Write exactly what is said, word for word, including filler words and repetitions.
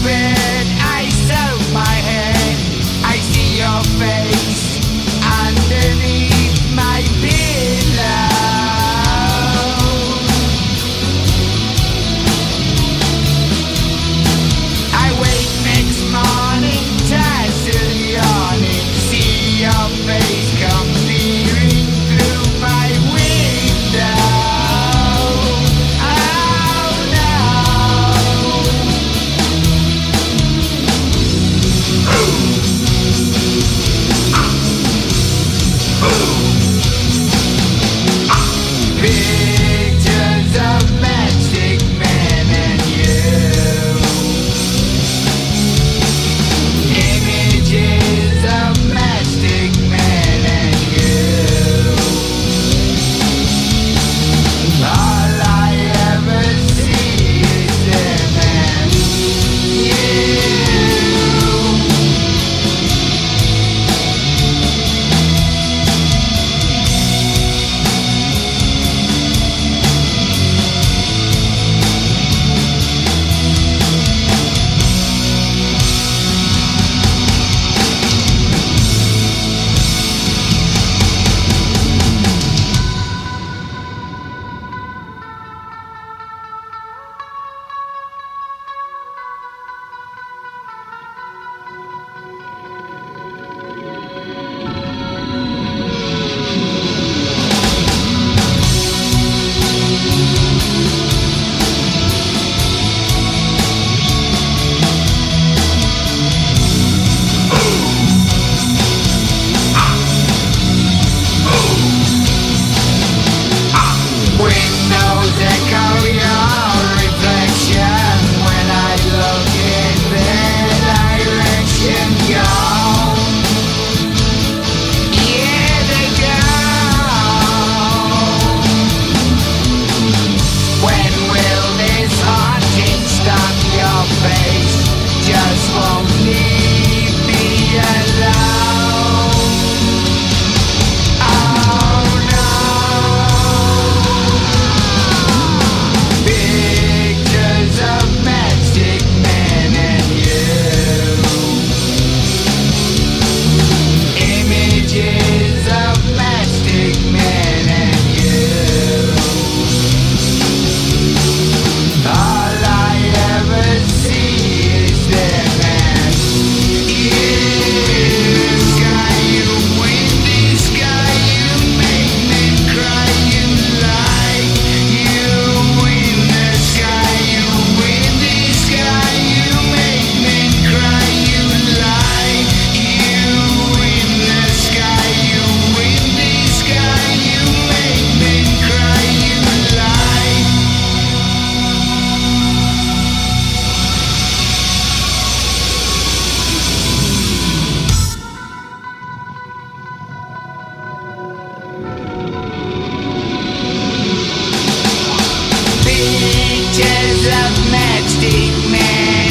bed, I soak my head. I see your face underneath my pillow. I wake next morning, tired still yawning. See your face come peering through my window. Oh no. Pictures of Matchstick men and you. Images of Matchstick men and you. All I ever see is them and you. Windows echo your reflection when I look in their direction. Gone, yeah, they're gone. When will this haunting stop? Your face just won't leave me alone. Oh no. Pictures of Matchstick men and you. Images of Matchstick men and you. All I ever see is them and you. Sky, you windy sky, you make me cry, you lie. You in the sky, you windy sky, you make me cry, you lie. You in the sky, you windy sky, you make me cry, you lie. Pictures of Matchstick men.